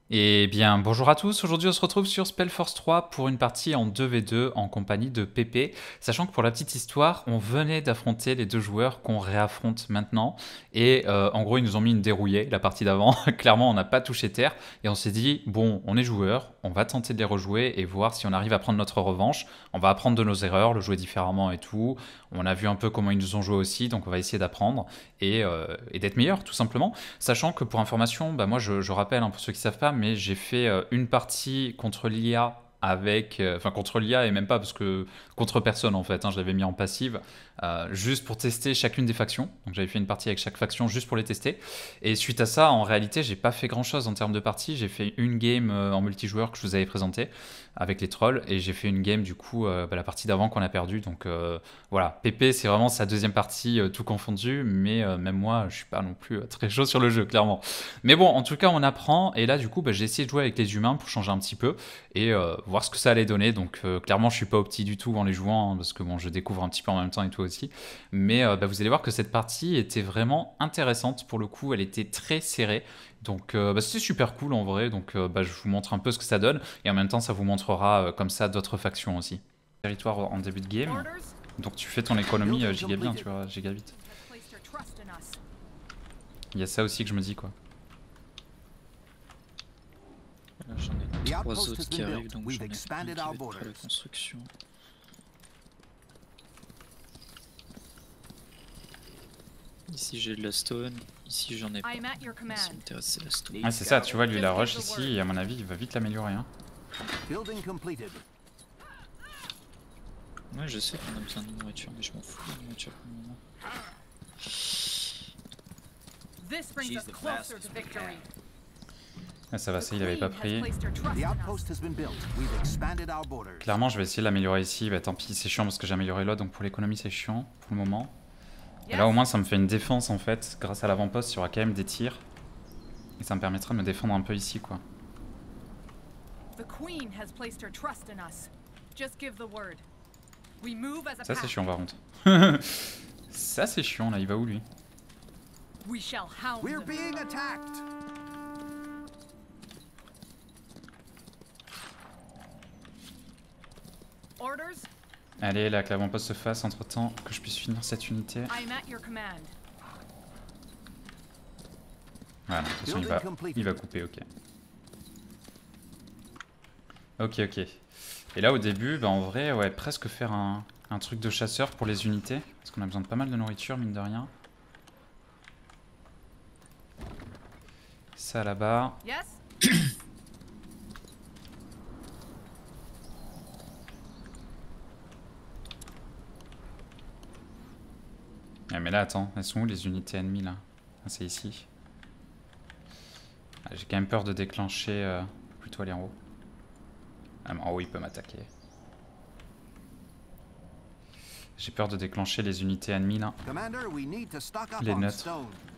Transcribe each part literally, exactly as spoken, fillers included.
Eh bien, bonjour à tous. Aujourd'hui, on se retrouve sur Spellforce trois pour une partie en deux v deux en compagnie de Pépé. Sachant que pour la petite histoire, on venait d'affronter les deux joueurs qu'on réaffronte maintenant. Et euh, en gros, ils nous ont mis une dérouillée la partie d'avant. Clairement, on n'a pas touché terre. Et on s'est dit, bon, on est joueurs, on va tenter de les rejouer et voir si on arrive à prendre notre revanche. On va apprendre de nos erreurs, le jouer différemment et tout. On a vu un peu comment ils nous ont joué aussi, donc on va essayer d'apprendre et, euh, et d'être meilleur, tout simplement. Sachant que pour information, bah moi je, je rappelle, hein, pour ceux qui ne savent pas, mais j'ai fait euh, une partie contre l'I A avec, euh, enfin contre l'I A et même pas parce que contre personne en fait, hein, je l'avais mis en passive, euh, juste pour tester chacune des factions. Donc j'avais fait une partie avec chaque faction juste pour les tester. Et suite à ça, en réalité, j'ai pas fait grand chose en termes de partie. J'ai fait une game euh, en multijoueur que je vous avais présenté avec les trolls et j'ai fait une game du coup euh, bah, la partie d'avant qu'on a perdu. Donc euh, voilà, Pépé c'est vraiment sa deuxième partie euh, tout confondu, mais euh, même moi je suis pas non plus euh, très chaud sur le jeu clairement. Mais bon, en tout cas on apprend et là du coup bah, j'ai essayé de jouer avec les humains pour changer un petit peu et euh, voir ce que ça allait donner. Donc euh, clairement je suis pas opti du tout en les jouant hein, parce que bon je découvre un petit peu en même temps et tout aussi. Mais euh, bah, vous allez voir que cette partie était vraiment intéressante pour le coup, elle était très serrée. Donc euh, bah, c'est super cool en vrai, donc euh, bah, je vous montre un peu ce que ça donne et en même temps ça vous montrera euh, comme ça d'autres factions aussi. Territoire en début de game, donc tu fais ton économie euh, giga bien, tu vois, giga vite. Il y a ça aussi que je me dis quoi. Là j'en ai trois autres qui arrivent donc j'en ai un qui va être pour la construction. Ici j'ai de la stone, ici j'en ai pas. Ce qui m'intéresse c'est la stone. Ah c'est ça, tu vois lui la rush ici et à mon avis il va vite l'améliorer. Hein. Ouais je sais qu'on a besoin de nourriture mais je m'en fous de la nourriture pour le moment. Ah, ça va, ça il avait pas pris. Clairement je vais essayer de l'améliorer ici, bah tant pis c'est chiant parce que j'ai amélioré l'autre donc pour l'économie c'est chiant pour le moment. Et là au moins ça me fait une défense en fait, grâce à l'avant-poste il y aura quand même des tirs. Et ça me permettra de me défendre un peu ici quoi. Ça c'est chiant par contre. Ça c'est chiant là, il va où lui? Allez là que l'avant-poste se fasse entre temps que je puisse finir cette unité. Voilà, de toute façon il va, il va couper, ok. Ok, ok. Et là au début, bah en vrai, ouais, presque faire un, un truc de chasseur pour les unités. Parce qu'on a besoin de pas mal de nourriture, mine de rien. Ça là-bas. Ah mais là, attends, elles sont où les unités ennemies là? Ah, c'est ici. Ah, j'ai quand même peur de déclencher... Euh, plutôt aller en haut. Ah mais en haut il peut m'attaquer. J'ai peur de déclencher les unités ennemies là. Les neutres.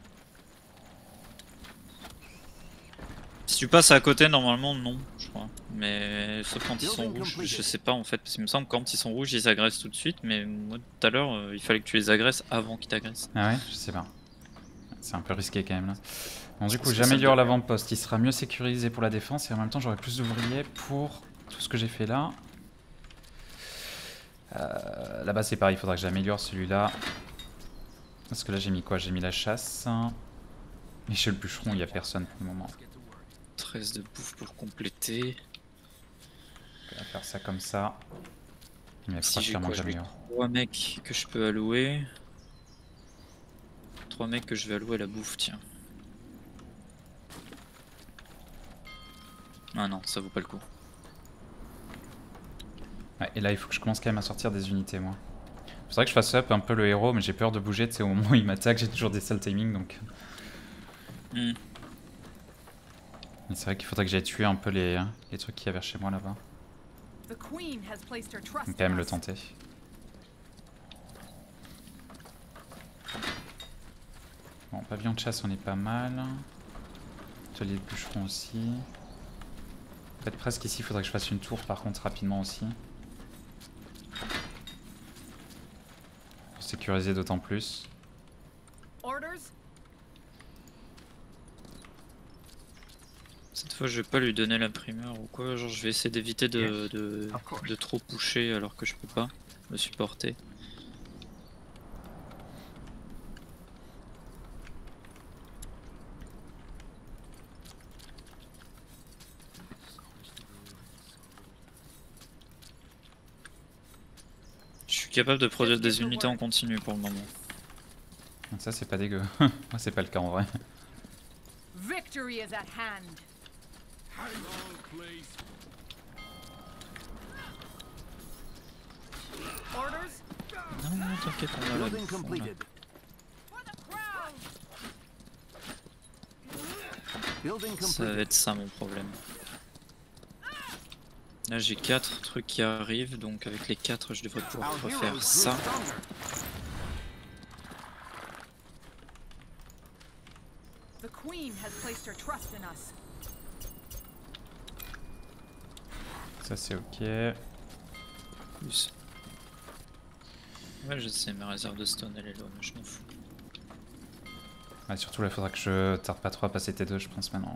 Si tu passes à côté normalement non je crois. Mais sauf quand ils sont rouges, je sais pas en fait. Parce qu'il me semble que quand ils sont rouges ils agressent tout de suite. Mais moi tout à l'heure euh, il fallait que tu les agresses avant qu'ils t'agressent. Ah ouais, je sais pas. C'est un peu risqué quand même là. Bon du coup j'améliore l'avant-poste, il sera mieux sécurisé pour la défense et en même temps j'aurai plus d'ouvriers pour tout ce que j'ai fait là. Euh, Là-bas c'est pareil, il faudra que j'améliore celui-là. Parce que là j'ai mis quoi? J'ai mis la chasse. Et chez le bûcheron il n'y a personne pour le moment. treize de bouffe pour compléter. On va faire ça comme ça. Mais si j'ai trois mecs que je peux allouer. trois mecs que je vais allouer à la bouffe, tiens. Ah non, ça vaut pas le coup. Ouais, et là il faut que je commence quand même à sortir des unités moi. C'est vrai que je fasse up un peu le héros mais j'ai peur de bouger, tu sais au moment où il m'attaque j'ai toujours des sales timings donc... Mm. C'est vrai qu'il faudrait que j'aille tuer un peu les, les trucs qu'il y avait chez moi là-bas. On va quand même le tenter. Bon, pavillon de chasse on est pas mal. Atelier de bûcheron aussi. En fait presque ici il faudrait que je fasse une tour par contre rapidement aussi. Pour sécuriser d'autant plus. Cette fois, je vais pas lui donner la primeur ou quoi. Genre, je vais essayer d'éviter de, de, de trop pusher alors que je peux pas me supporter. Je suis capable de produire des unités en continu pour le moment. Donc ça c'est pas dégueu. Moi c'est pas le cas en vrai. Victory is at hand. Orders? Non, non, t'inquiète, on a la Building bouffe, on a- completed. For the crown! Building Ça va completed. être ça mon problème. Là j'ai quatre trucs qui arrivent, donc avec les quatre je devrais pouvoir Our refaire heroes ça. grew stronger. The queen has placed her trust in us. Ça c'est ok. Plus. Ouais, je sais, ma réserve de stone elle est loin, mais je m'en fous. Ouais, surtout là il faudra que je tarde pas trop à passer T deux je pense maintenant.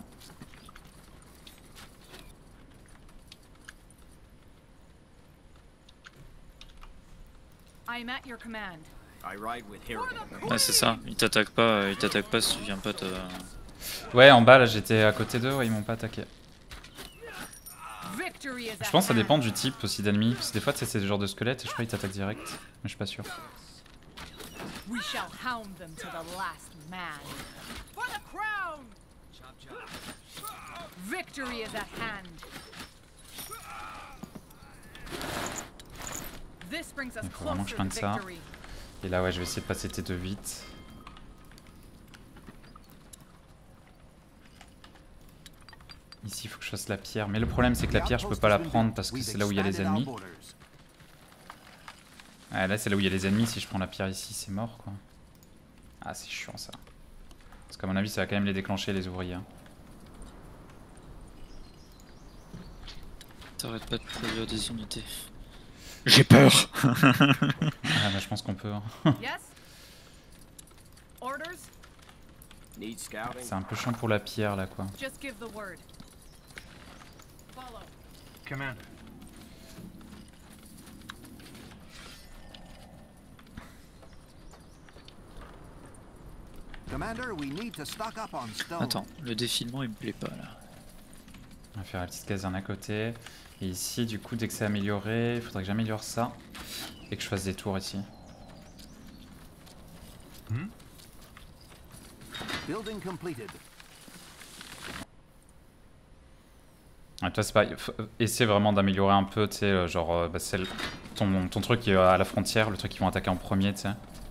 I am at your command. I ride with hero. Ouais, c'est ça, ils t'attaquent pas, euh, ils t'attaquent pas si tu viens pas te. Ouais en bas là j'étais à côté d'eux, ouais, ils m'ont pas attaqué. Victory is at Je pense que ça hand. dépend du type aussi d'ennemis. Parce que des fois c'est ce genre de squelette et je crois qu'ils t'attaquent direct. Mais je suis pas sûr. We shall hound them to the last man. For the crown! Victory is at hand. This brings us Il faut vraiment que je closer to prenne ça. victory. Et là ouais je vais essayer de passer T deux vite. Ici il faut que je fasse la pierre. Mais le problème c'est que la pierre je peux pas la prendre parce que c'est là où il y a les ennemis. Ouais, là c'est là où il y a les ennemis, si je prends la pierre ici c'est mort quoi. Ah c'est chiant ça. Parce qu'à mon avis ça va quand même les déclencher les ouvriers. T'arrêtes pas de produire des unités. J'ai peur. Ah bah je pense qu'on peut. Hein. Yes? Orders? Need scouting. C'est un peu chiant pour la pierre là quoi. Just give the word. Follow. Commander. Commander, we need to stock up on stone. Attends, le défilement il me plaît pas là. On va faire la petite caserne à côté. Et ici du coup dès que c'est amélioré, il faudrait que j'améliore ça. Et que je fasse des tours ici. Building completed. Ouais, toi c'est pas... faut- Essaie vraiment d'améliorer un peu, tu sais, euh, genre euh, bah, c'est le- ton, ton truc qui est à la frontière, le truc qu'ils vont attaquer en premier, tu sais.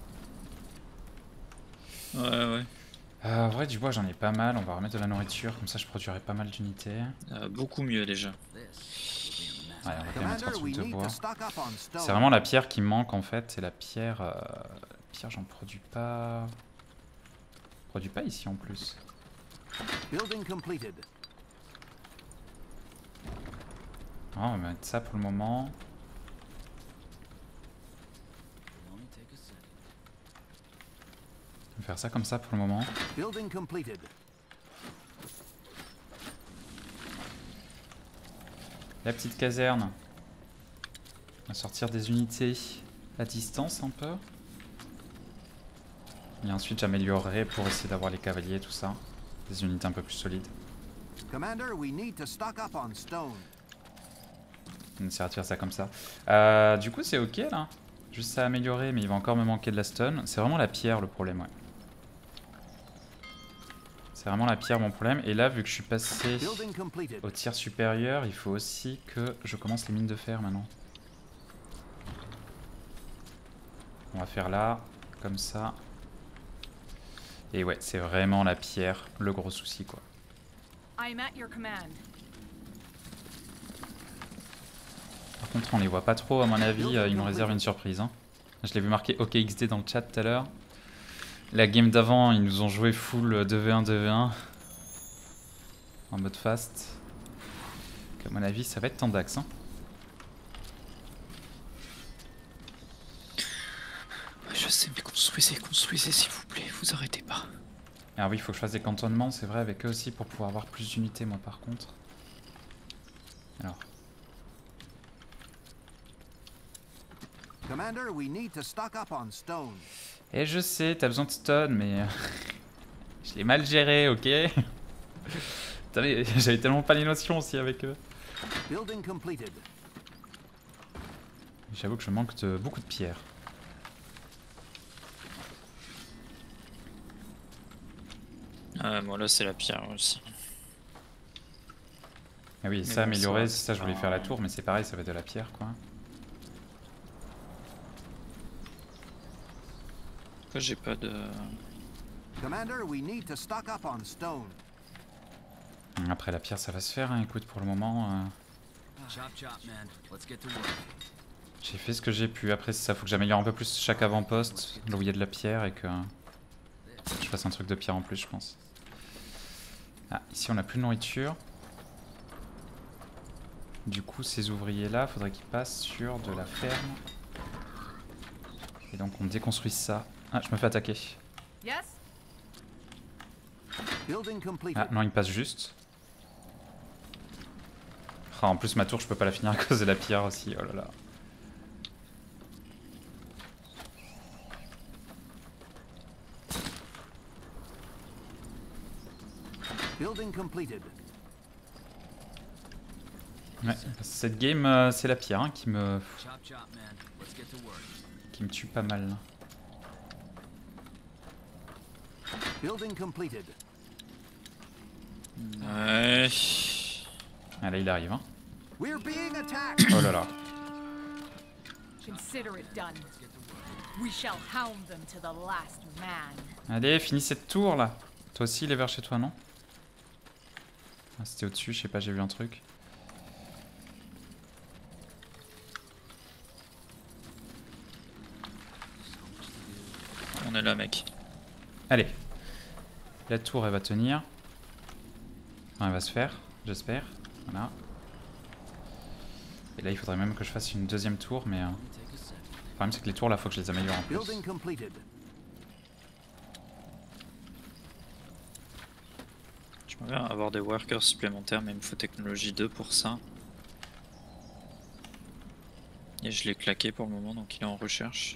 Ouais, ouais. Euh, en vrai du bois j'en ai pas mal, on va remettre de la nourriture, comme ça je produirai pas mal d'unités. Euh, beaucoup mieux déjà. Ouais, on va quand même mettre un Commander, we truc de need bois. to stock up on C'est stone. vraiment la pierre qui me manque en fait, c'est la pierre... Euh... la pierre j'en produis pas... Je produis pas ici en plus. Building completed. Ah, on va mettre ça pour le moment. On va faire ça comme ça pour le moment. Building completed. La petite caserne. On va sortir des unités à distance un peu. Et ensuite j'améliorerai pour essayer d'avoir les cavaliers, tout ça. Des unités un peu plus solides. Commander, we need to stock up on stone. On essaiera de faire ça comme ça. Euh, du coup c'est ok là. Juste à améliorer, mais il va encore me manquer de la stone. C'est vraiment la pierre le problème, ouais. C'est vraiment la pierre mon problème. Et là, vu que je suis passé Building completed. au tiers supérieur, il faut aussi que je commence les mines de fer maintenant. On va faire là, comme ça. Et ouais, c'est vraiment la pierre, le gros souci quoi. I am at your command. Par contre, on les voit pas trop, à mon avis, euh, ils nous réservent une surprise. Hein. Je l'ai vu marquer O K X D dans le chat tout à l'heure. La game d'avant, ils nous ont joué full deux v un, deux v un. En mode fast. Donc, à mon avis, ça va être Tandax. Hein. Ouais, je sais, mais construisez, construisez s'il vous plaît, vous arrêtez pas. Ah oui, il faut que je fasse des cantonnements, c'est vrai, avec eux aussi pour pouvoir avoir plus d'unités, moi par contre. Alors. Commander, we need to stock up on stone. Et je sais, t'as besoin de stone, mais je l'ai mal géré, ok. J'avais tellement pas les notions aussi avec eux. Building completed. J'avoue que je manque de beaucoup de pierres. Ah, moi là c'est la pierre aussi. Ah oui, Mais ça bon, améliorer, ça, c'est ça, je voulais c'est faire la pas- tour, mais c'est pareil, ça va être de la pierre quoi. Pourquoi j'ai pas de... Commander, we need to stock up on stone. Après la pierre, ça va se faire, hein. Écoute, pour le moment, euh, Chop chop, man. Let's get to work. j'ai fait ce que j'ai pu. Après, c'est ça, faut que j'améliore un peu plus chaque avant-poste, là où il y a de la pierre, et que je fasse un truc de pierre en plus, je pense. Ah, ici on a plus de nourriture. Du coup, ces ouvriers-là, faudrait qu'ils passent sur de la ferme. Et donc on déconstruit ça. Ah, je me fais attaquer. Yes? Building completed. Ah, non, ils passent juste. Ah, en plus, ma tour, je peux pas la finir à cause de la pierre aussi. Oh là là. Building completed. Ouais, cette game, euh, c'est la pierre hein, qui me Chop chop, man. Let's get to work. qui me tue pas mal. Là. Building completed. Ouais... Ah, là, il arrive. Hein. We're being attacked. Oh là là. Consider it done. We shall hound them to the last man. Allez, finis cette tour là. Toi aussi, il est vers chez toi, non? Ah, c'était au-dessus, je sais pas, j'ai vu un truc. On est là mec. Allez. La tour, elle va tenir. Enfin, elle va se faire, j'espère. Voilà. Et là, il faudrait même que je fasse une deuxième tour, mais... Euh... Le problème, c'est que les tours, là, faut que je les améliore en plus. Building completed. J'aimerais bien avoir des workers supplémentaires, mais il me faut technologie deux pour ça. Et je l'ai claqué pour le moment, donc il est en recherche.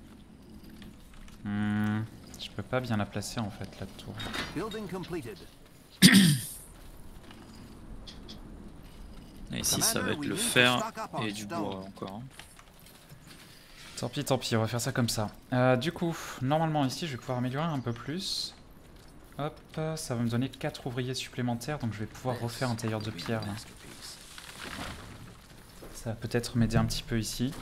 Hmm, je peux pas bien la placer, en fait, la tour. Building completed. Et ici, ça va être le fer et du bois encore. hein. Tant pis, tant pis, on va faire ça comme ça. Euh, du coup, normalement, ici, je vais pouvoir améliorer un peu plus. Hop, ça va me donner quatre ouvriers supplémentaires, donc je vais pouvoir refaire un tailleur de pierre. Là. Ça va peut-être m'aider un petit peu ici.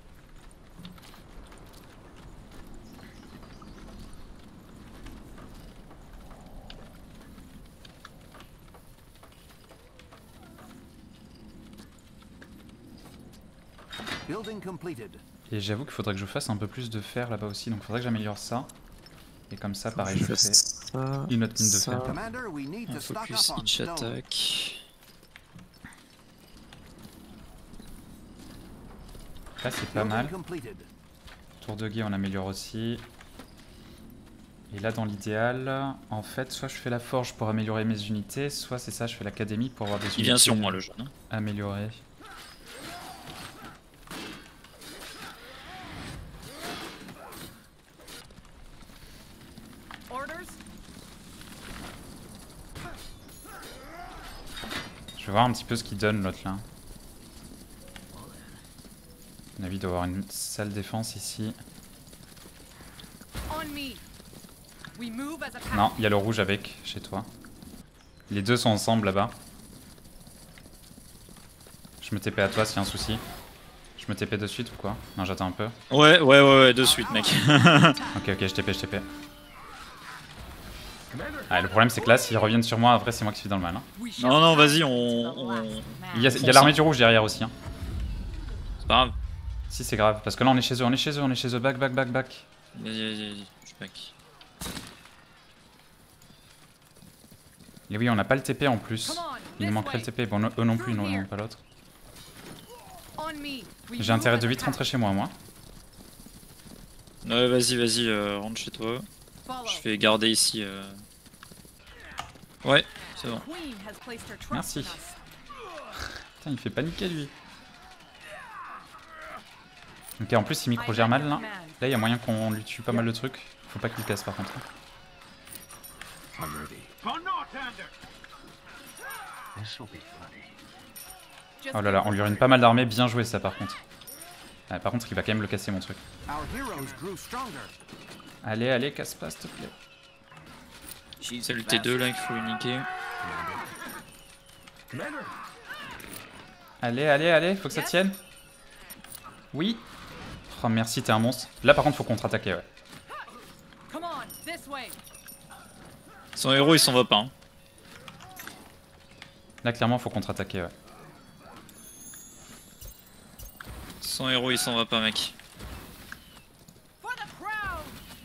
Building completed. Et j'avoue qu'il faudrait que je fasse un peu plus de fer là-bas aussi, donc il faudrait que j'améliore ça. Et comme ça, pareil, je fais ça, une autre mine de ça. fer. Commander, we need Un to stock focus up on each stone. attack. Là, c'est pas Building mal. completed. Tour de guet, on améliore aussi. Et là, dans l'idéal, en fait, soit je fais la forge pour améliorer mes unités, soit c'est ça, je fais l'académie pour avoir des Il unités vient sur moi le jeune. hein. améliorées. Orders? Je vais voir un petit peu ce qu'il donne l'autre là. À mon avis, il doit avoir une sale défense ici. On me. We move as a pack. Non, il y a le rouge avec, chez toi. Les deux sont ensemble là-bas. Je me T P à toi s'il y a un souci. Je me T P de suite ou quoi? Non, j'attends un peu. Ouais, ouais, ouais, ouais, de suite, mec. Ok, ok, je T P, je T P. Ah, le problème c'est que là, s'ils reviennent sur moi, après c'est moi qui suis dans le mal. Hein. We shall Non, non, hound vas-y, them on- to the on- last man. Il y a, il y a l'armée du rouge derrière aussi. Hein. C'est pas grave. Si, c'est grave, parce que là on est chez eux, on est chez eux, on est chez eux. Back, back, back, back. Vas-y, vas-y, vas-y, je back. Et oui, on n'a pas le T P en plus. Come on, Il nous this manquerait way. le T P. Bon, eux non plus, non, non, pas l'autre. On me. We J'ai move intérêt as de a vite pack. rentrer chez moi, moi. Ouais, vas-y, vas-y, euh, rentre chez toi. Follow. Je vais garder ici euh, Ouais, c'est bon. Queen has placed her trust Merci. in us. Putain, il fait paniquer lui. Ok, en plus il micro-gère mal là. Là, il y a moyen qu'on lui tue pas mal de trucs. Faut pas qu'il casse par contre. Just Oh là là, on lui ruine pas mal d'armées. Bien joué ça par contre. Ouais, par contre, il va quand même le casser mon truc. Our heroes grew stronger. Allez, allez, casse pas s'il te plaît. C'est le T deux là qu'il faut lui niquer. Allez, allez, allez, faut que ça tienne. Oui. Oh merci, t'es un monstre. Là par contre, faut contre-attaquer, ouais. Come on, this way. Son héros il s'en va pas. Hein. Là clairement, faut contre-attaquer, ouais. Son héros il s'en va pas, mec. For the crown.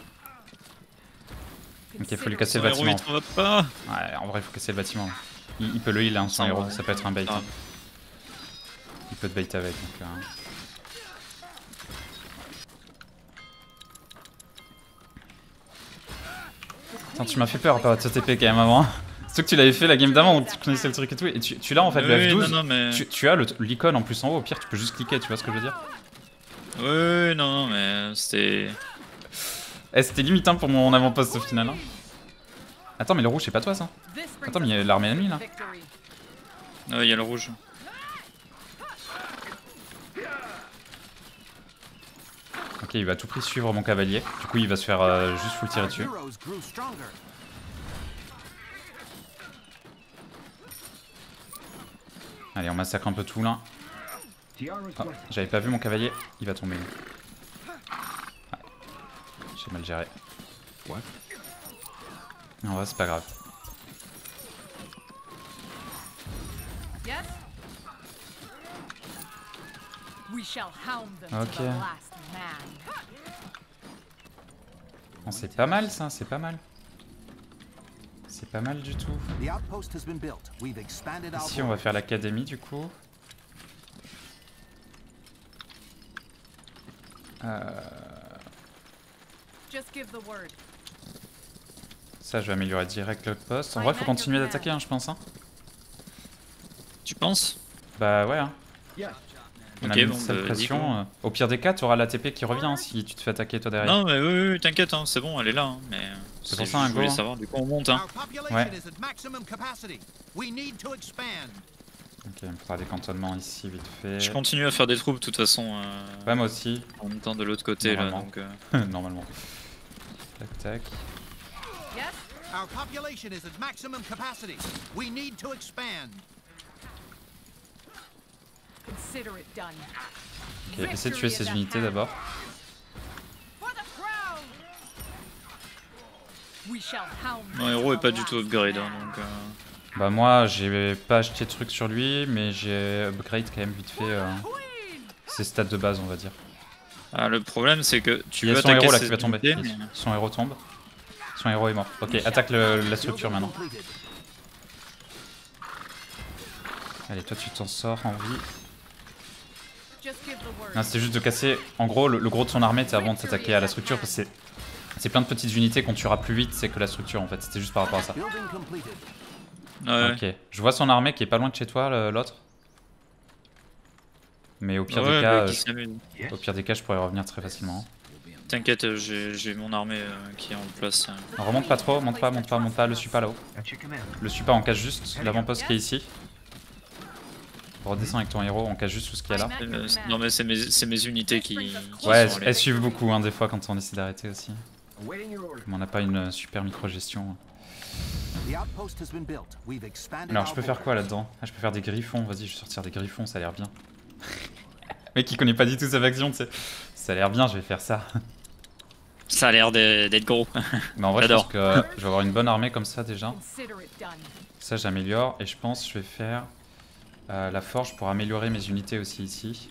Ok, faut lui casser Son le héros bâtiment. il s'en va pas. Ouais, en vrai, il faut casser le bâtiment. Il, il peut le heal, hein, son Ah, héros. ouais. Ça peut être un bait. Ah. Hein. Il peut te bait avec. Donc, euh... Attends, tu m'as fait peur par ce T P quand même avant. Surtout que tu l'avais fait la game d'avant, donc tu connaissais le truc et tout. Et tu, tu l'as en fait, le Oui, F douze. non, non, mais... Tu, tu as le- l'icône en plus en haut. Au pire, tu peux juste cliquer. Tu vois ce que je veux dire? Oui, non, non, mais c'était... Eh, c'était limitant pour mon avant-poste au final. Hein. Attends, mais le rouge, c'est pas toi ça? This brings Attends, mais il y a us l'armée ennemie là. victory. Ouais, il y a le rouge. Ok, il va à tout prix suivre mon cavalier. Du coup, il va se faire euh, juste full tirer Our dessus. heroes grew stronger. Allez, on massacre un peu tout là. Oh, j'avais pas vu mon cavalier, il va tomber. Ouais. J'ai mal géré. Non, ouais, c'est pas grave. Yes. We shall hound them Ok. to the last man. Bon, c'est pas mal ça, c'est pas mal. C'est pas mal du tout. The outpost has been built. We've expanded our Ici, on va faire l'académie du coup. Euh, Just give the word. ça, je vais améliorer direct l'autre poste. En vrai, faut continuer d'attaquer, hein, je pense. Hein. Tu penses? Bah ouais. Hein. On a Ok, mis bon, cette bah, pression. euh, Au pire des cas, tu auras l'A T P qui revient hein, si tu te fais attaquer toi derrière. Non, mais oui, oui, t'inquiète, hein, c'est bon, elle est là. Hein, mais C'est pour c'est- ça, un je voulais go, hein. savoir, du coup on monte. Hein. Our population Ouais. is at maximum capacity. We need to expand. Ok, il me faudra des cantonnements ici vite fait. Je continue à faire des troupes de toute façon euh, Ouais, moi aussi. en même temps de l'autre côté là. Normalement. Donc, euh, Normalement. Tac tac. Yes. Our population is at maximum capacity. We need to expand. Consider it done. Ok, essaie de tuer ces unités d'abord. For the crown. We shall hound them mon héros to est the pas du tout last upgrade. Hein, man. donc, euh, Bah moi, j'ai pas acheté de trucs sur lui, mais j'ai upgrade quand même vite fait euh, Queen. ses stats de base, on va dire. Ah, le problème c'est que tu Il y veux a son attaquer héros là ces qui va tomber. unités, mais- Son héros tombe. Son héros est mort. Ok, attaque le- la structure Building maintenant. completed. Allez, toi tu t'en sors en vie. Just give the word. Non, c'était juste de casser. En gros, le, le gros de son armée, c'est avant de s'attaquer à la structure parce que c'est. C'est plein de petites unités qu'on tuera plus vite, c'est que la structure en fait. C'était juste par rapport à ça. Building completed. Ouais. Ok, je vois son armée qui est pas loin de chez toi, le- l'autre. Mais au pire Ouais, des cas, bah, euh, qui s'amuse. au pire des cas, je pourrais revenir très facilement. T'inquiète, euh, j'ai j'ai mon armée euh, qui est en place. euh. Alors, remonte pas trop, monte pas, monte pas, monte pas, le suis pas là-haut. Le suis pas, on cache juste l'avant-poste qui est ici. Redescends avec ton héros, on cache juste tout ce qu'il y a là. Euh, c'est- non mais c'est mes, c'est mes unités qui, qui Ouais, sont elles, allées. elles suivent beaucoup hein, des fois quand on essaie d'arrêter aussi. Mais on n'a pas une euh, super micro-gestion. The outpost has been built. We've expanded Alors, our je peux faire borders. quoi là-dedans? Ah, je peux faire des griffons, vas-y, je vais sortir des griffons, ça a l'air bien. Mec qui connaît pas du tout sa faction, tu sais. Ça a l'air bien, je vais faire ça. Ça a l'air de- d'être gros. Mais en vrai, je pense J'adore. que euh, je vais avoir une bonne armée comme ça déjà. Consider it done. Ça, j'améliore. Et je pense que je vais faire euh, la forge pour améliorer mes unités aussi ici.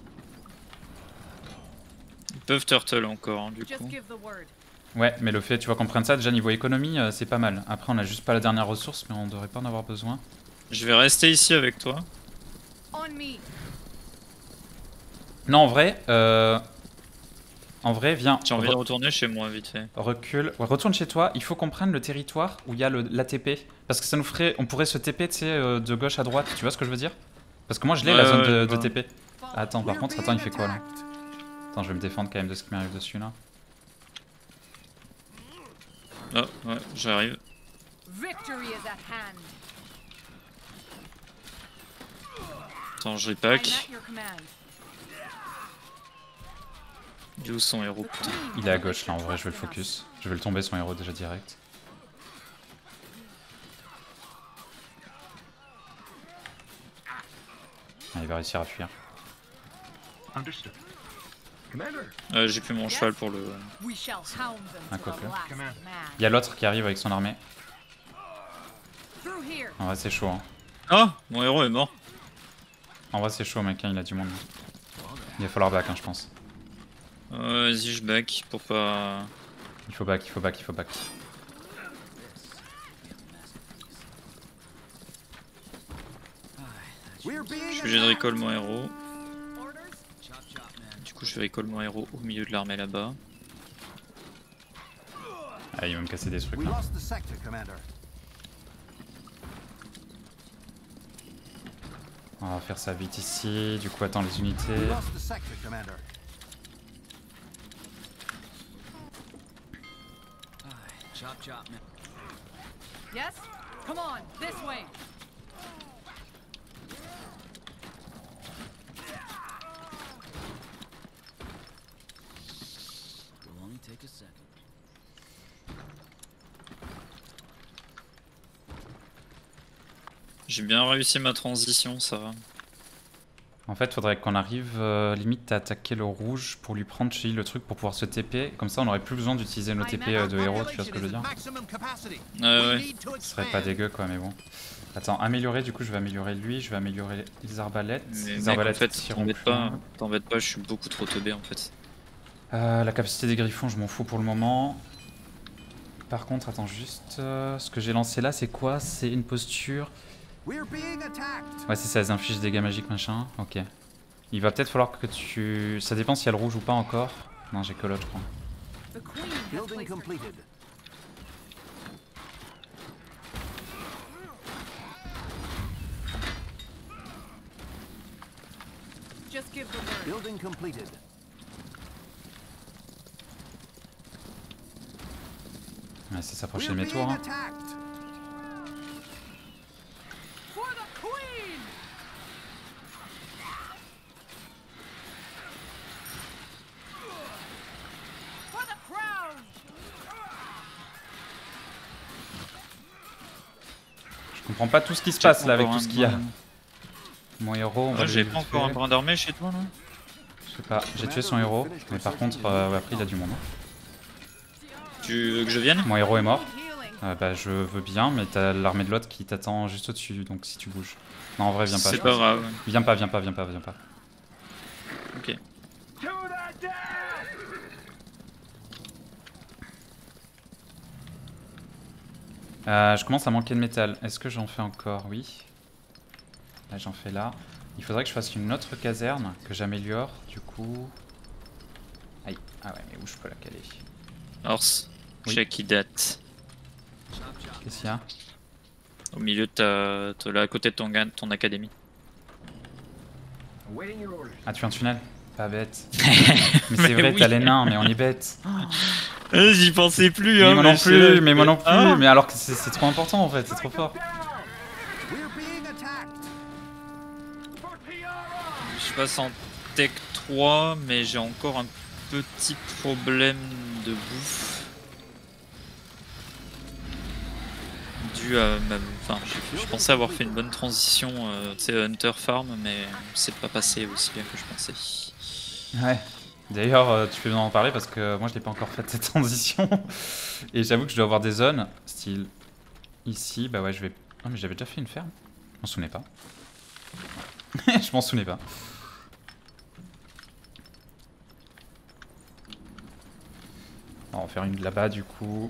Ils peuvent turtle encore hein, du Just coup. give the word. Ouais, mais le fait, tu vois, qu'on prenne ça, déjà niveau économie, euh, c'est pas mal. Après, on a juste pas la dernière ressource, mais on devrait pas en avoir besoin. Je vais rester ici avec toi. On me. Non, en vrai, euh, En vrai, viens. J'ai envie re- de retourner chez moi vite fait. Recule. Ouais, retourne chez toi. Il faut qu'on prenne le territoire où il y a l'A T P. Parce que ça nous ferait. On pourrait se T P, tu sais, euh, de gauche à droite. Tu vois ce que je veux dire? Parce que moi, je l'ai Ouais, la zone ouais, de, je de vois. T P. Attends, par We're contre, attends, il being fait quoi là? attacked. Attends, je vais me défendre quand même de ce qui m'arrive dessus là. Ah, ouais, j'arrive. Victory is at hand. Attends, je I'm repack. at your command. Il est où son héros, putain? Il est à gauche là, en vrai, je vais le focus. Je vais le tomber son héros déjà direct. Ah, il va réussir à fuir. Understood. Commander. Euh, J'ai plus mon cheval pour le. We shall hound them Un to coq, the là. last Command. man. Il y a l'autre qui arrive avec son armée. Through here. En vrai, c'est chaud. Hein. Ah, mon héros est mort. En vrai, c'est chaud, mec, hein, il a du monde. Il va falloir back, hein, je pense. Euh, Vas-y, je back pour pas. Il faut back, il faut back, il faut back. We're being Je suis obligé de attacked. recall mon héros. Orders? Chop chop, man. Du coup, je vais recall mon héros au milieu de l'armée là-bas. Ah, il va me casser des trucs We là. lost the sector, Commander. On va faire ça vite ici. Du coup, attends les unités. We lost the sector, Commander. Chop chop, man. Yes? Come on, this way. Will only take a second. J'ai bien réussi ma transition, ça va. En fait, faudrait qu'on arrive euh, limite à attaquer le rouge pour lui prendre chez lui le truc pour pouvoir se T P. Comme ça, on aurait plus besoin d'utiliser nos T P euh, de héros, tu vois ce que je veux dire? Maximum capacity. Ouais, We ouais. need to Ce serait pas expand. dégueu quoi, mais bon. Attends, améliorer, du coup, je vais améliorer lui, je vais améliorer les arbalètes. Mais les mec, en arbalètes fait, tireront t'embête plus pas, loin. t'embête pas, je suis beaucoup trop teubé en fait. Euh, la capacité des griffons, je m'en fous pour le moment. Par contre, attends juste. euh, ce que j'ai lancé là, c'est quoi? C'est une posture. We're being attacked. Ouais, c'est ça, elles infligent des dégâts magiques, machin. Ok. Il va peut-être falloir que tu. Ça dépend s'il y a le rouge ou pas encore. Non, j'ai que l'autre, je crois. The queen has Building placed her completed. Just give the word. Building completed. Ouais, ça s'approche We're de mes being tours. Hein. attacked. For the queen! For the crown! Je comprends pas tout ce qui se J'ai passe pas là avec encore tout un ce qu'il y a. brin- Mon héros, on va Ah, le j'ai vite pas encore un fait. brin d'armée chez toi là? Je sais pas, j'ai tué son héros, mais par contre, euh, ouais, après il a du monde. Tu veux que je vienne? Mon héros est mort. Healing. Euh, bah, je veux bien, mais t'as l'armée de l'autre qui t'attend juste au-dessus, donc si tu bouges. Non, en vrai, viens pas. C'est je pas pense. grave. Viens pas, viens pas, viens pas, viens pas. Ok. Euh, je commence à manquer de métal. Est-ce que j'en fais encore? Oui. Là, j'en fais là. Il faudrait que je fasse une autre caserne que j'améliore. Du coup. Aïe. Ah ouais, mais où je peux la caler? Ors, Oui. check qui date. Chop chop. Qu'est-ce qu'il y a? Au milieu de ta. t'as là à côté de ton, ga- ton académie. Awaiting your orders. Ah, tu es un tunnel? Pas bête. mais c'est vrai, oui. t'as les nains, mais on est bête. Euh, J'y pensais plus, hein. mais moi non je sais, plus, mais moi non plus. Ah. Mais alors que c'est c'est trop important en fait, c'est trop fort. We're being attacked. Je passe en tech trois, mais j'ai encore un petit problème de bouffe. Dû à ma... Enfin, je, je pensais avoir fait une bonne transition, euh, tu sais, Hunter Farm, mais c'est pas passé aussi bien que je pensais. Ouais. D'ailleurs, euh, tu peux en parler parce que moi je l'ai pas encore fait cette transition. Et j'avoue que je dois avoir des zones, style ici, bah ouais, je vais. Oh, mais j'avais déjà fait une ferme. Je m'en souvenais pas. je m'en souvenais pas. On va en faire une là-bas du coup.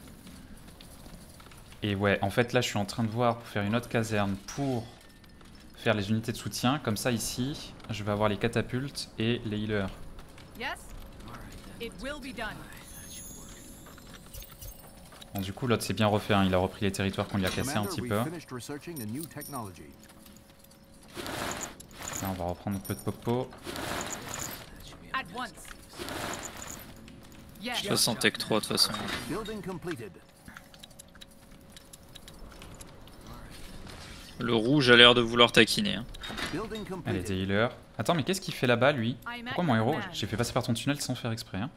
Et ouais, en fait là je suis en train de voir pour faire une autre caserne pour faire les unités de soutien. Comme ça ici, je vais avoir les catapultes et les healers. Yes? It will be done. Bon, du coup, l'autre s'est bien refait, hein. Il a repris les territoires qu'on lui a cassés un petit peu. Là, on va reprendre un peu de popo. At once. Yes. Je passe en tech trois de toute façon. Le rouge a l'air de vouloir taquiner. Hein. Allez, des healers. Attends, mais qu'est-ce qu'il fait là-bas, lui? Pourquoi mon héros? J'ai fait passer par ton tunnel sans faire exprès. Hein.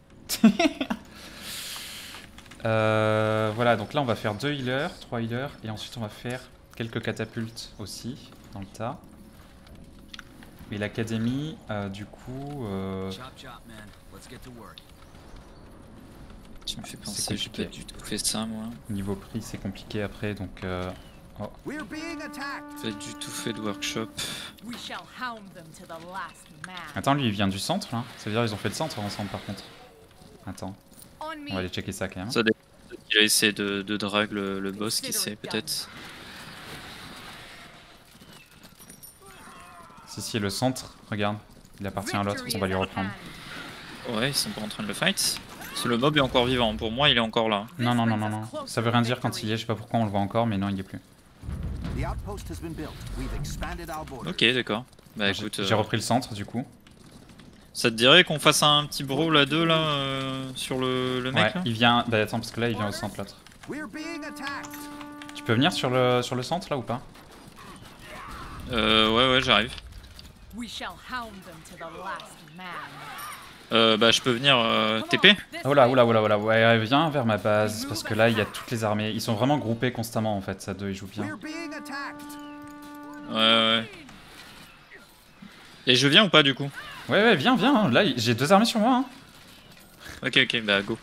euh, voilà, donc là, on va faire deux healers, trois healers, et ensuite, on va faire quelques catapultes aussi, dans le tas. Et l'académie, euh, du coup... Euh... Chop chop, man. Let's get to work. Tu me fais C'est penser, j'ai pas compliqué. du tout fait ça moi. Niveau prix, c'est compliqué après, donc... Euh... Oh. We're being attacked. J'ai pas du tout fait de workshop. We shall hound them to the last man. Attends, lui, il vient du centre, là? Ça veut dire qu'ils ont fait le centre ensemble, par contre. Attends, On on va me. aller checker ça, quand même. Ça dépend. Il a essayé de, de drag le, le boss, qui sait peut-être. Si, si, le centre, regarde. Il appartient à l'autre, Victory on va is lui at reprendre. hand. Ouais, ils sont pas en train de le fight. Parce que le mob est encore vivant. Pour moi, il est encore là. Non, non, non, non, non. Ça veut rien dire quand il y est, je sais pas pourquoi on le voit encore, mais non, il y est plus. The outpost has been built. We've expanded our borders. Ok, d'accord. Bah J'ai écoute, j'ai euh, repris le centre, du coup. ça te dirait qu'on fasse un petit brawl à deux là euh, sur le, le mec Ouais, là il vient... Bah attends, parce que là, il vient au centre, l'autre. We're being attacked. Tu peux venir sur le, sur le centre, là, ou pas? Euh, ouais, ouais, j'arrive. We shall hound them to the last man. Euh, bah je peux venir euh, Come T on, P. this Oh là, way. oh là, oh là, oh là, ouais, viens vers ma base, parce que là, il y a toutes les armées. Ils sont vraiment groupés constamment, en fait, ça deux, ils jouent bien. We're being attacked. Ouais, ouais. Et je viens ou pas du coup? Ouais, ouais, viens, viens, hein. Là, j'ai deux armées sur moi, hein. Ok, ok, bah go.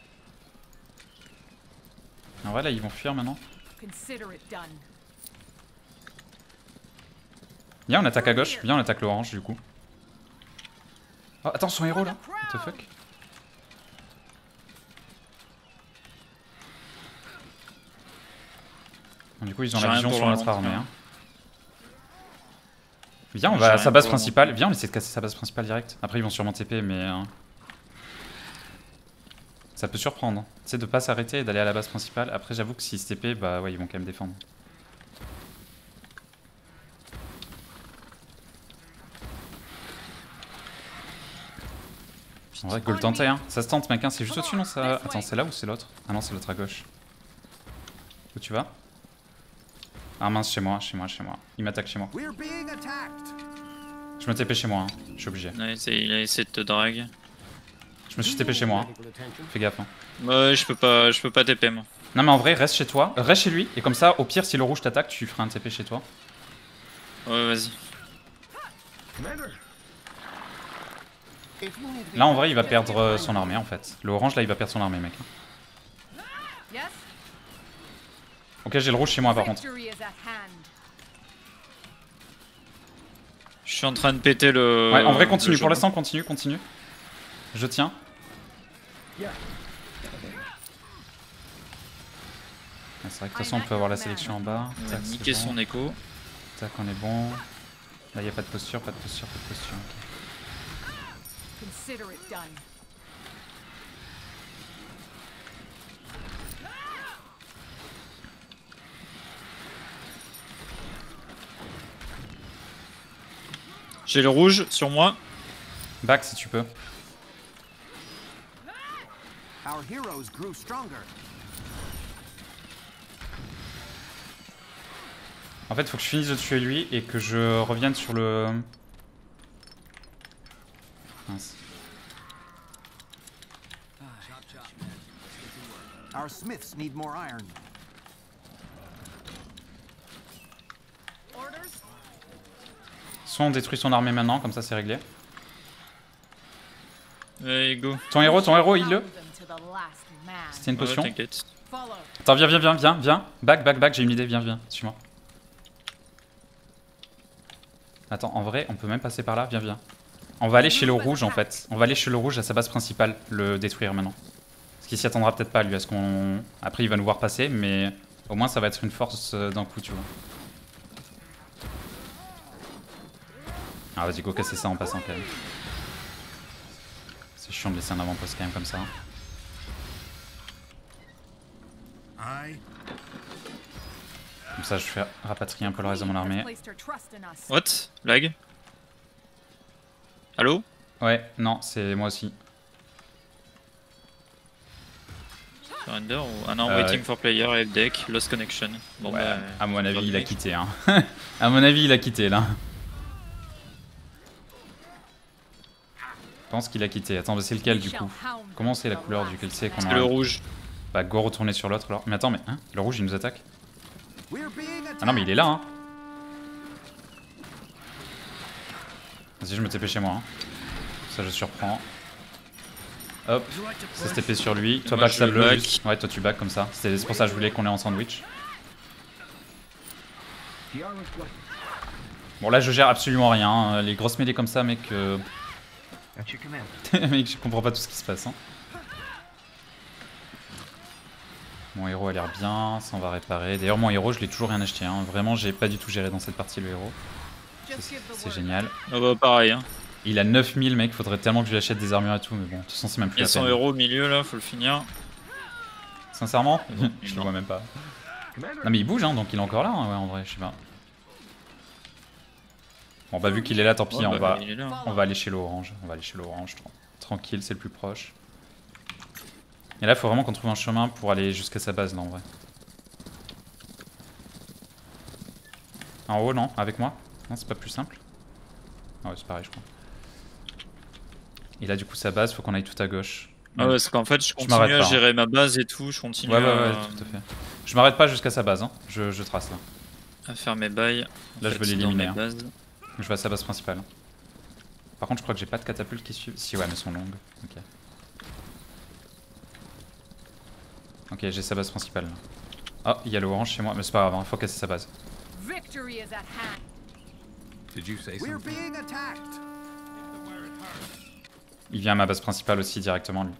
En vrai, là, ils vont fuir maintenant. Consider it done. Viens, on attaque à gauche, viens, on attaque l'orange, du coup. Oh, attends, son héros, là. What the fuck? Bon, du coup, ils ont J'ai la rien vision pour sur le notre armée, ralentir. hein. Viens, on J'ai va à rien sa base pour le principale. ralentir. Viens, on essaie de casser sa base principale direct. Après, ils vont sûrement T P, mais... euh, ça peut surprendre. Tu sais, de pas s'arrêter et d'aller à la base principale. Après, j'avoue que s'ils se T P, bah ouais, ils vont quand même défendre. En vrai, go le tenter, hein. Ça se tente, mec, hein. C'est juste au-dessus, non ça... Attends, c'est là ou c'est l'autre? Ah non, c'est l'autre à gauche. Où tu vas? Ah mince, chez moi, chez moi, chez moi. Il m'attaque chez moi. We're being attacked. Je me T P chez moi, hein. Je suis obligé. Ouais, c'est- il a essayé de te drag. Je me suis T P chez moi. Hein. Fais gaffe, hein. Ouais, je peux pas, je peux pas T P moi. Non mais en vrai, reste chez toi. Reste chez lui. Et comme ça, au pire, si le rouge t'attaque, tu feras un T P chez toi. Ouais, vas-y. Commander, If we need to be Là, en vrai, il va perdre euh, son armée, en fait. Le orange, là, il va perdre son armée, mec. Yes? Ok, j'ai le rouge chez moi, par contre. Victory is at hand. Je suis en train de péter le. Ouais, en vrai, continue. le Pour jaune. l'instant, continue, continue. Je tiens. Ah, c'est vrai que de toute façon, on peut avoir la sélection en bas. On va Tac, c'est niquer bon. son écho. Tac, on est bon. Là, il n'y a pas de posture, pas de posture, pas de posture. ok. Consider it done. J'ai le rouge sur moi. Back si tu peux. Our heroes grew stronger. En fait, faut que je finisse de tuer lui et que je revienne sur le... Mince. Chop chop, man. Let's get to work. Our smiths need more iron. Orders? Soit on détruit son armée maintenant, comme ça c'est réglé. Allez, go. Ton héros, ton héros, il Hound le... them to the last man. C'était une Ouais, potion. t'inquiète. Follow. Attends, viens, viens, viens, viens, viens. Back, back, back, j'ai une idée, viens, viens, suis-moi. Attends, en vrai, on peut même passer par là, viens, viens. On va aller chez le rouge en fait. On va aller chez le rouge à sa base principale, le détruire maintenant. Parce qu'il s'y attendra peut-être pas lui, à ce qu'on... Après il va nous voir passer, mais au moins ça va être une force euh, d'un coup, tu vois. Ah vas-y, go casser ça en passant quand même. C'est chiant de laisser un avant-poste quand même comme ça. Aye. Comme ça, je fais rapatrier un peu le reste de mon armée. Placed her trust in us. What? Lag? Allô? Ouais, non, c'est moi aussi. Surrender ou... Ah non, Euh, waiting ouais. for player, F deck, lost connection. Bon Ouais, bah... à mon avis, on va il a le quitté. Hein. À mon avis, il a quitté là. Je pense qu'il a quitté. Attends, c'est lequel du coup? Comment c'est la couleur duquel c'est qu'on C'est a... le rouge. Bah, go retourner sur l'autre alors. Mais attends, mais hein, le rouge il nous attaque? We're being Ah non, mais il attacked. est là, hein. Vas-y, je me T P chez moi. Hein. Ça, je surprends. Hop, ça se T P sur lui. Toi, Moi, back je sable back. juste. Ouais, toi, tu back comme ça. C'est pour ça que je voulais qu'on ait en sandwich. Bon, là, je gère absolument rien. Hein. Les grosses mêlées comme ça, mec. Euh... At your command. mec, je comprends pas tout ce qui se passe. Hein. Mon héros a l'air bien, ça on va réparer. D'ailleurs, mon héros, je l'ai toujours rien acheté. Hein. Vraiment, j'ai pas du tout géré dans cette partie le héros. Just give the C'est word. génial. Ah bah pareil, hein. Il a neuf mille, mec. Faudrait tellement que je lui achète des armures et tout. Mais bon, de toute façon, c'est même Il plus y a la son peine. héros au milieu là, faut le finir. Sincèrement, Non, je le non. vois même pas. Commander. Non, mais il bouge, hein, donc il est encore là. Hein, ouais, en vrai, je sais pas. Bon, bah, vu qu'il est là, tant pis. Ouais, on, bah, va, il est là. on va aller chez l'orange. On va aller chez l'orange. tra- Tranquille, c'est le plus proche. Et là, il faut vraiment qu'on trouve un chemin pour aller jusqu'à sa base, là, en vrai. En haut, non? Avec moi? Non, c'est pas plus simple? Ah ouais, c'est pareil, je crois. Et là, du coup, sa base, faut qu'on aille tout à gauche. Ah ouais, parce qu'en fait, je continue m'arrête à pas, hein. gérer ma base et tout, je continue Ouais, ouais, ouais, à... tout à fait. Je m'arrête pas jusqu'à sa base, hein. je, je trace là. à faire mes bails. En Là, je fait, veux dans l'éliminer, mes hein. bases. Je vais à sa base principale. Par contre, je crois que j'ai pas de catapultes qui suivent. Si, ouais, mais elles sont longues. Ok. Ok, j'ai sa base principale là. Ah, il y a l'orange chez moi, mais c'est pas grave, hein. Faut casser sa base. Victory is at hand. Did you say We're something? being attacked. Il vient à ma base principale aussi directement, lui.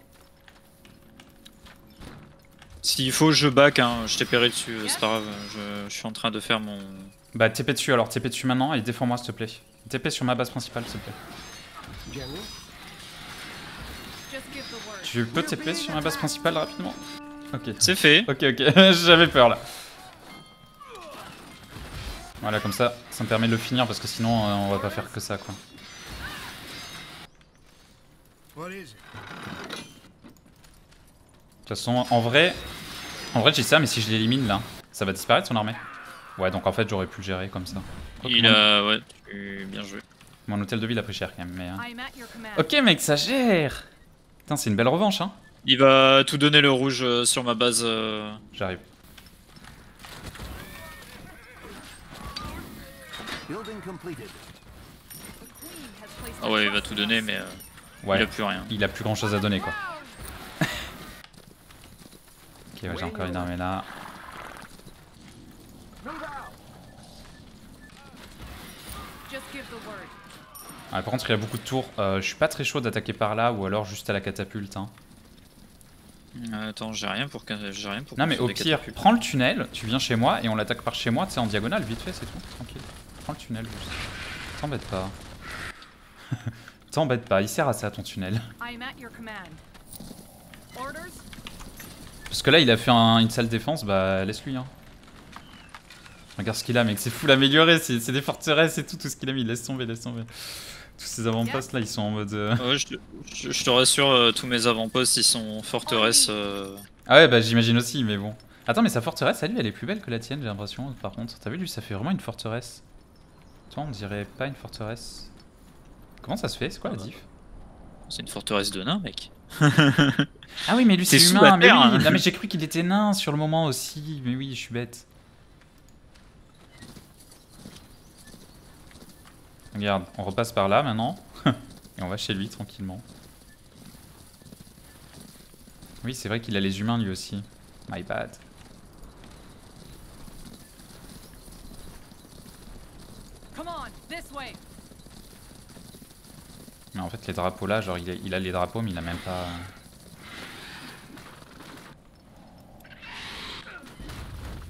S'il faut, je back, hein. Je t'ai péré dessus, euh, c'est pas grave. Je, je suis en train de faire mon... Bah, T P dessus alors, T P dessus maintenant et défends-moi s'il te plaît. T P sur ma base principale s'il te plaît. General? Just give the word. Tu peux T P sur ma base principale rapidement? Ok. C'est fait. Ok, ok, j'avais peur là. Voilà, comme ça, ça me permet de le finir parce que sinon euh, on va pas faire que ça quoi. What is it? De toute façon, en vrai, en vrai, j'ai ça, mais si je l'élimine là, ça va disparaître son armée. Ouais, donc en fait, j'aurais pu le gérer comme ça. Quoique Il mon- a... Ouais, tu- bien joué. Mon hôtel de ville a pris cher quand même, mais. hein. I am at your command. Ok, mec, ça gère. Putain, c'est une belle revanche, hein. Il va tout donner le rouge euh, sur ma base. euh, J'arrive. Building completed. The queen has placed Ah her ouais, il va trust tout in donner, us. mais euh, Ouais. il a plus rien. Il a plus grand chose à donner quoi. Ok, ouais, j'ai encore une armée là. Just give the word. Ah, par contre, il y a beaucoup de tours. Euh, je suis pas très chaud d'attaquer par là ou alors juste à la catapulte. Hein. Euh, Attends, j'ai rien pour que j'ai rien pour Non, mais construire au des pire, catapultes. prends le tunnel, tu viens chez moi et on l'attaque par chez moi, tu sais, en diagonale, vite fait, c'est tout. Tranquille. Prends le tunnel juste. T'embête pas. T'embête pas, il sert à ça ton tunnel. I am at your command. Orders? Parce que là, il a fait un- une sale défense, bah laisse-lui. Hein. Regarde ce qu'il a, mec, c'est full amélioré, c'est c'est des forteresses et tout, tout ce qu'il a mis, laisse tomber, laisse tomber. Tous ces avant-postes là, ils sont en mode. euh, Ouais, je, te- je- je te rassure, euh, tous mes avant-postes ils sont forteresses. euh, Ah ouais, bah j'imagine aussi, mais bon. Attends, mais sa forteresse, à lui, elle est plus belle que la tienne, j'ai l'impression, par contre. T'as vu, lui, ça fait vraiment une forteresse. Toi, on dirait pas une forteresse. Comment ça se fait? C'est quoi la diff? C'est une forteresse de nains, mec. Ah oui, mais lui, c'est C'est sous humain, la mais terre, oui. hein. Non, mais j'ai cru qu'il était nain sur le moment aussi, mais oui, je suis bête. Regarde, on repasse par là maintenant. Et on va chez lui tranquillement. Oui, c'est vrai qu'il a les humains lui aussi. My bad. Come on, this way. Mais en fait, les drapeaux là, genre, il a, il a les drapeaux, mais il a même pas.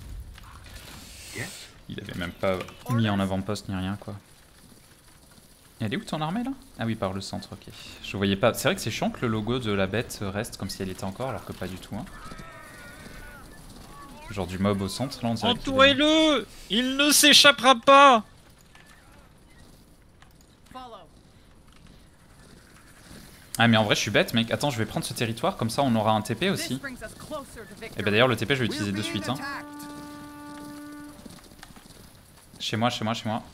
Il avait même pas mis en avant-poste ni rien, quoi. Elle est où ton armée là? Ah oui, par le centre, ok. Je voyais pas. C'est vrai que c'est chiant que le logo de la bête reste comme si elle était encore, alors que pas du tout. Hein. Genre du mob au centre, là on dirait. Entourez-le! Il ne s'échappera pas! Follow. Ah, mais en vrai, je suis bête, mec. Attends, je vais prendre ce territoire, comme ça on aura un T P This aussi. brings us closer to Et victory. bah d'ailleurs, le T P, je vais We're l'utiliser de being suite. Hein. attacked. Chez moi, chez moi, chez moi.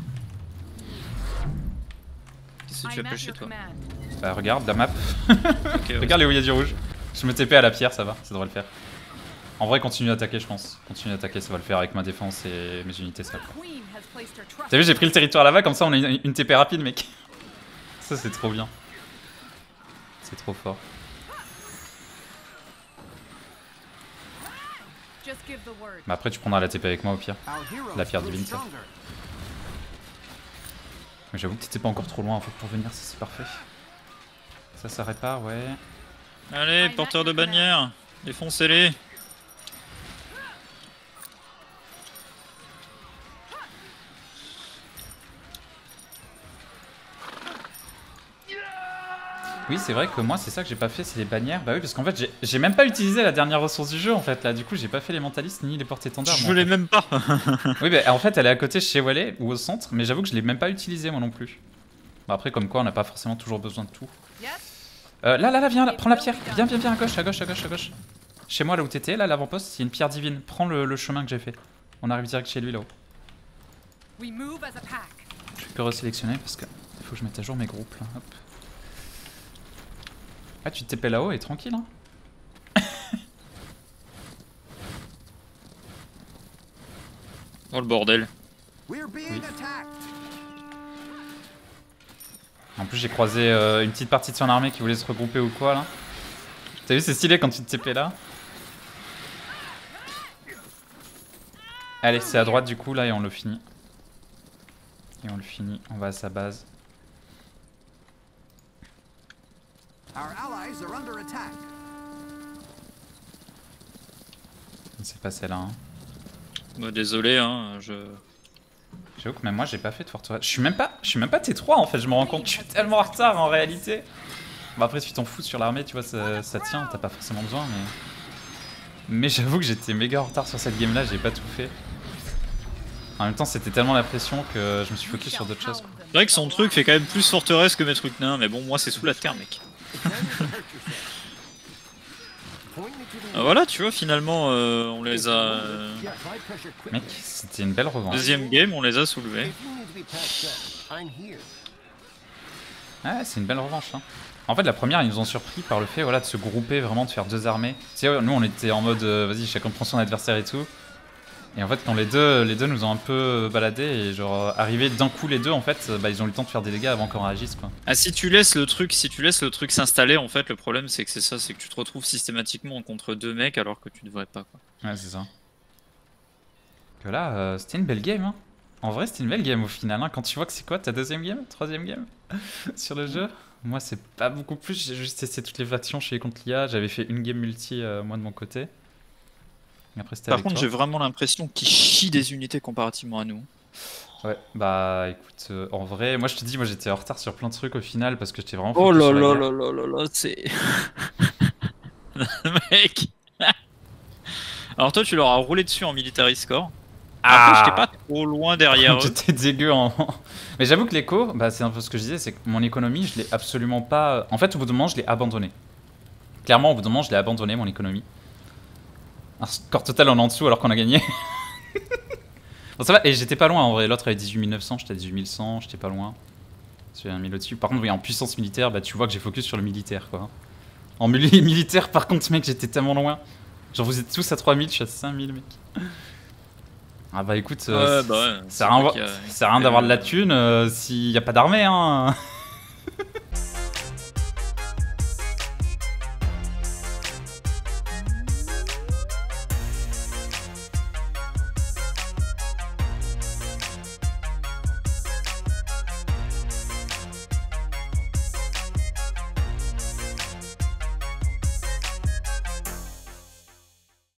Qu'est-ce que tu I'm appelles at chez your toi? command. Bah, regarde la map. Ok, ouais. Regarde les où il y a du rouge. Je me T P à la pierre, ça va, ça devrait le faire. En vrai, continue d'attaquer, je pense. Continue d'attaquer, ça va le faire avec ma défense et mes unités, ça. Queen has placed her trust. T'as vu, j'ai pris le territoire là-bas, comme ça on a une, une T P rapide, mec. Ça, c'est trop bien. C'est trop fort. Just give the word. Mais après, tu prendras la T P avec moi au pire. Our heroes La pierre grew divine, ça. stronger. Mais j'avoue que t'étais pas encore trop loin en fait pour venir, ça c'est parfait. Ça, ça répare, ouais. Allez, porteur de bannière, défoncez-les. Oui, c'est vrai que moi, c'est ça que j'ai pas fait, c'est les bannières. Bah oui, parce qu'en fait, j'ai- j'ai même pas utilisé la dernière ressource du jeu en fait là. Du coup, j'ai pas fait les mentalistes ni les porte-étendards. Je moi, en l'ai fait. même pas. Oui, bah en fait, elle est à côté chez Wallet ou au centre, mais j'avoue que je l'ai même pas utilisé moi non plus. Bah après, comme quoi, on n'a pas forcément toujours besoin de tout. Yes. Euh, là, là, là, viens, là, prends la pierre. Viens, viens, viens, à gauche, à gauche, à gauche, à gauche. Chez moi, là où t'étais, là, l'avant-poste, il y a une pierre divine. Prends le, le chemin que j'ai fait. On arrive direct chez lui là-haut. We move as a pack. Je vais que resélectionner parce que il faut que je mette à jour mes groupes là. Hop. Ah, tu te T P là-haut et tranquille, hein. Oh le bordel. We're being Oui. attacked. En plus, j'ai croisé euh, une petite partie de son armée qui voulait se regrouper ou quoi là. T'as vu, c'est stylé quand tu te T P là. Allez, c'est à droite du coup là et on le finit. Et on le finit, on va à sa base. Our allies are under attack. C'est pas celle-là. Hein. Bah, désolé, hein, je. J'avoue que même moi j'ai pas fait de forteresse. Je suis même pas, je suis même pas T trois en fait, je me rends compte, je suis tellement en retard en réalité. Bon après si tu t'en fous sur l'armée, tu vois, ça, ça tient, t'as pas forcément besoin mais... Mais j'avoue que j'étais méga en retard sur cette game là, j'ai pas tout fait. En même temps c'était tellement la pression que je me suis focus sur d'autres choses. Quoi. C'est vrai que son truc fait quand même plus forteresse que mes trucs nains, mais bon, moi c'est sous la terre, mec. Ah, voilà, tu vois, finalement, euh, on les a. euh, Mec, c'était une belle revanche. Deuxième game, on les a soulevés. Ouais, c'est une belle revanche. Hein. En fait, la première, ils nous ont surpris par le fait voilà, de se grouper, vraiment de faire deux armées. Tu sais, nous on était en mode euh, vas-y, chacun prend son adversaire et tout. Et en fait, quand les deux, les deux nous ont un peu baladé et genre arrivé d'un coup les deux, en fait, bah, ils ont eu le temps de faire des dégâts avant qu'on réagisse quoi. Ah, si tu laisses le truc, si tu laisses le truc s'installer, en fait, le problème c'est que c'est ça, c'est que tu te retrouves systématiquement contre deux mecs alors que tu devrais pas quoi. Ouais, c'est ça. Que là, euh, c'était une belle game. Hein. En vrai, c'était une belle game au final. Hein. Quand tu vois que c'est quoi ta deuxième game, troisième game sur le jeu. Moi, c'est pas beaucoup plus. J'ai juste testé toutes les factions chez contre l'I A. J'avais fait une game multi euh, moi de mon côté. Et après, c'était Par avec contre, toi. j'ai vraiment l'impression qu'ils chient des unités comparativement à nous. Ouais, bah écoute, euh, en vrai, moi je te dis, moi j'étais en retard sur plein de trucs au final parce que j'étais vraiment. Oh focus là sur la là guerre. là là là là, c'est. Mec. Alors toi, tu leur as roulé dessus en military score. Après, j'étais pas trop loin derrière eux. J'étais dégueu en. Mais j'avoue que l'éco, bah, c'est un peu ce que je disais, c'est que mon économie, je l'ai absolument pas. En fait, au bout d'un moment, je l'ai abandonné. Clairement, au bout d'un moment, je l'ai abandonné, mon économie. Un score total en en dessous alors qu'on a gagné. Bon, ça va, et j'étais pas loin en vrai. L'autre avait dix-huit mille neuf cents, j'étais à dix-huit mille cent, j'étais pas loin. J'ai un mille au-dessus. Par contre, oui, en puissance militaire, bah, tu vois que j'ai focus sur le militaire quoi. En mili militaire, par contre, mec, j'étais tellement loin. Genre, vous êtes tous à trois mille, je suis à cinq mille, mec. Ah bah écoute, euh, Ouais, bah ouais, ça sert à rien, qu'il y a- ça sert à rien d'avoir de la thune euh, s'il n'y a pas d'armée, hein.